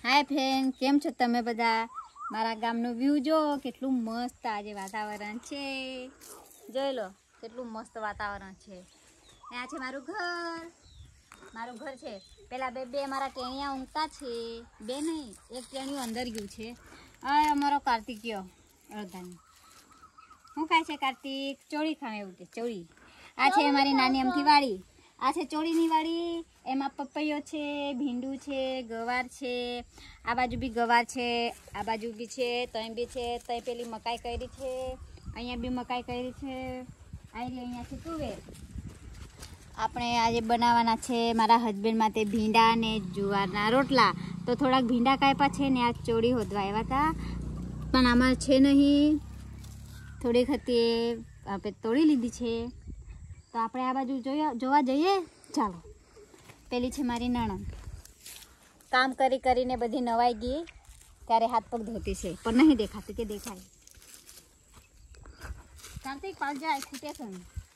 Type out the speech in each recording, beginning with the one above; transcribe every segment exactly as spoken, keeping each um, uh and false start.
Hi friend, केम छो तमे बधा? मारा गामनो व्यू जो केटलू मस्त आज वातावरण छे। जोई लो केटलू मस्त वातावरण छे। आ छे मारू घर, मारू घर छे। पेला बे बे मारा टेणिया ऊंघता छे, बे नहीं एक टेणियो अंदर गयुं छे। आ अमारो कार्तिकियो अड़धानी હું ખાય છે કાર્તિક? ચોળી ખાવે એવું કે ચોળી. આ છે અમારી નાની અમથી વાડી. આ છે ચોળીની વાડી. એમાં પપૈયો છે, ભીંડું છે, ગવાર છે. આ બાજુ બી ગવાર છે, આ બાજુ બી છે, તઈ બી છે. તઈ પેલી મકાઈ કરી છે, અહીંયા બી મકાઈ કરી છે. આઈ અહીંયા છે તુવેર. આપણે આજે બનાવવાના છે મારા હસબન્ડ માટે ભીંડા ને જુવારના રોટલા. તો થોડાક ભીંડા કાપ્યા છે ને આ ચોળી હોદવા આવ્યા હતા, પણ આમાં છે નહીં. થોડીક હતી આપણે તોડી લીધી છે. તો આપણે આ બાજુ જોયા જોવા જઈએ. ચાલો. પેલી છે મારી નણંદ. કામ કરી કરીને બધી નવાઈ ગઈ ત્યારે હાથ પગ ધોતી છે, પણ નહીં દેખાતી કે દેખાય. કાર્તિક પાલ જાય ખૂટે છે.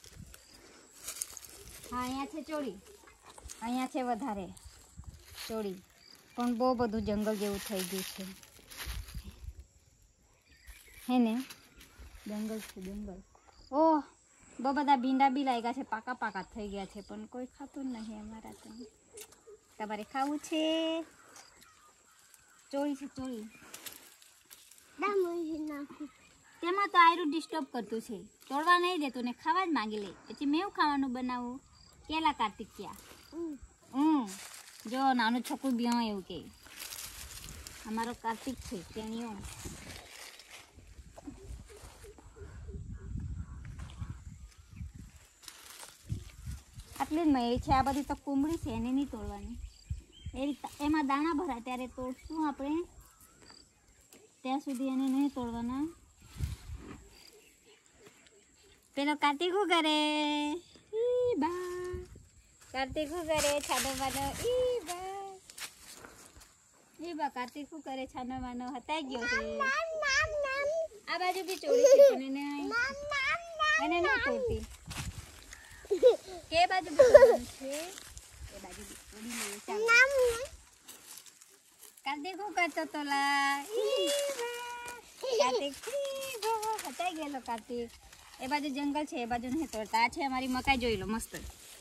હા અહીંયા છે ચોળી, અહીંયા છે વધારે ચોળી, પણ બહુ બધું જંગલ જેવું થઈ ગયું છે હે ને. જંગલ છે જંગલ. ઓહ બહુ બધા ભીંડા બી લાગ્યા છે, પાકા પાકા થઈ ગયા છે, પણ કોઈ ખાતું નહીં અમારા તો. તમારે ખાવું છે? ચોળી છે ચોળી. તેમાં તો આયરું ડિસ્ટર્બ કરતું છે, તોડવા નહીં દેતું ને ખાવા જ માંગી લે. પછી મેં ખાવાનું બનાવું કેલા કાર્તિક ક્યાં? હમ જો નાનું છોકરું બી એવું કે અમારો કાર્તિક છે તેણીઓ. આટલી જ મળી છે. આ બધી તો કુંબળી છે, એને નહીં તોડવાની. એ એમાં દાણા ભરા ત્યારે તોડશું આપણે, ત્યાં સુધી એને નહીં તોડવાના. પેલો કાર્તિક શું કરે? ઈ બા કાર્તિક શું કરે? છાનો માનો ઈ બા ઈ બા કાર્તિક શું કરે? છાનો માનો હતાઈ ગયો છે. આ બાજુ બી ચોરી છે પણ એને એને નહીં તોડતી. કે બાજુ બોલવાનું છે? એ બાજુ બોલી લે. ચાલો. કાર્તિક શું કરતો તો લા? કાર્તિક હટાઈ ગયેલો કાર્તિક. એ બાજુ જંગલ છે, એ બાજુ નહીં તોડતા. આ છે અમારી મકાઈ, જોઈ લો મસ્ત.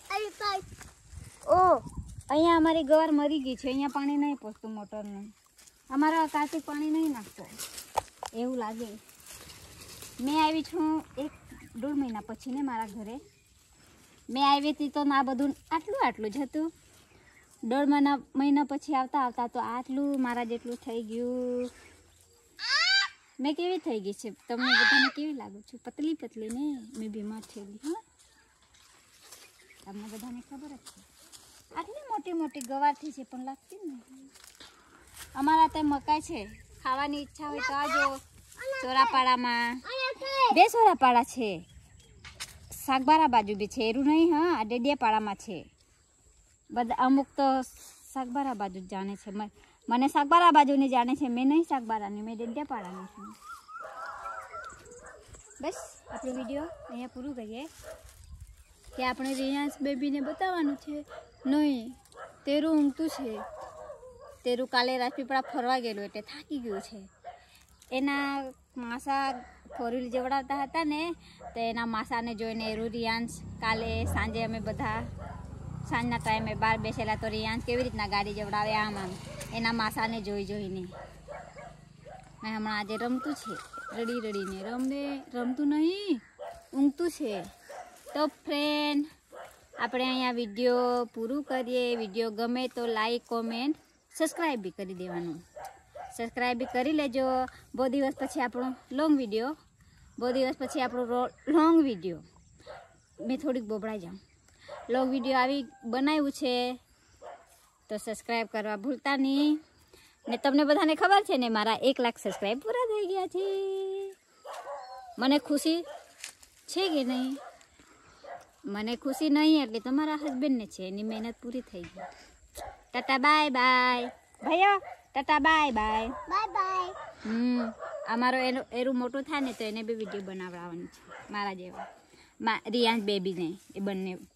ઓ અહીંયા અમારી ગવાર મરી ગઈ છે. અહીંયા પાણી નહીં પહોંચતું મોટરનું. અમારા કાર્તિક પાણી નહીં નાખતો એવું લાગે. મેં આવી છું એક દોઢ મહિના પછી ને મારા ઘરે. મેં આવી હતી તો આ બધું આટલું આટલું જ હતું. દોઢ મહિના મહિના પછી આવતા આવતા તો આટલું મારા જેટલું થઈ ગયું. મેં કેવી થઈ ગઈ છે તમને બધાને કેવી લાગુ છું? પતલી પતલી ને મેં બીમાર થયેલી. હા તમને બધાને ખબર જ છે. આટલી મોટી મોટી ગવારથી છે પણ લાગતી ને. અમારા ત્યાં મકાઈ છે, ખાવાની ઈચ્છા હોય તો આજો. ચોરાપાડામાં બે ચોરાપાડા છે, શાકબારા બાજુ બી છે. એરું નહીં, હા આ ડેડિયાપાડામાં છે. બધા અમુક તો શાકબારા બાજુ જ જાણે છે. મને શાકબારા બાજુની જાણે છે, મેં નહીં શાકબારાની, મેં ડેડિયાપાડાની છું. બસ આપણો વિડીયો અહીંયા પૂરું કરીએ કે આપણે રિયાન્સ બેબીને બતાવવાનું છે. નહીં તેરું ઊંઘતું છે. તેરું કાલે રાજપીપળા ફરવા ગયેલું એટલે થાકી ગયું છે. એના માસા ફોર વ્હીલ જેવડાવતા હતા ને, તો એના માસાને જોઈને એરું રિયાન્સ કાલે સાંજે અમે બધા સાંજના ટાઈમે બહાર બેસેલા. તો રિયાન્સ કેવી રીતના ગાડી જવડાવે આમ આમ એના માસાને જોઈ જોઈને. મેં હમણાં આજે રમતું છે, રડી રડીને રમે રમતું નહીં ઊંઘતું છે. તો ફ્રેન્ડ આપણે અહીંયા વિડીયો પૂરું કરીએ. વિડીયો ગમે તો લાઈક કોમેન્ટ સબસ્ક્રાઈબ બી કરી દેવાનું. સબસ્ક્રાઈબ બી કરી લેજો. બહુ દિવસ પછી આપણો લોંગ વિડીયો બહુ દિવસ પછી આપણો લોંગ વિડીયો મેં થોડીક બોબડાઈ જાઉં લોંગ વિડીયો આવી બનાવ્યું છે, તો સબસ્ક્રાઈબ કરવા ભૂલતા નહીં. ને તમને બધાને ખબર છે ને મારા એક લાખ સબસ્ક્રાઈબ પૂરા થઈ ગયા છે. મને ખુશી છે કે નહીં? મને ખુશી નહીં એટલે તમારા હસબન્ડને છે, એની મહેનત પૂરી થઈ ગઈ. ટાટા બાય બાય ભૈયા, tata bye bye bye bye. હમ અમારો એનું એરું મોટું થાય ને તો એને બી વિડીયો બનાવડાવવાનું છે મારા જેવા. રિયાન્સ બેબીને એ બંને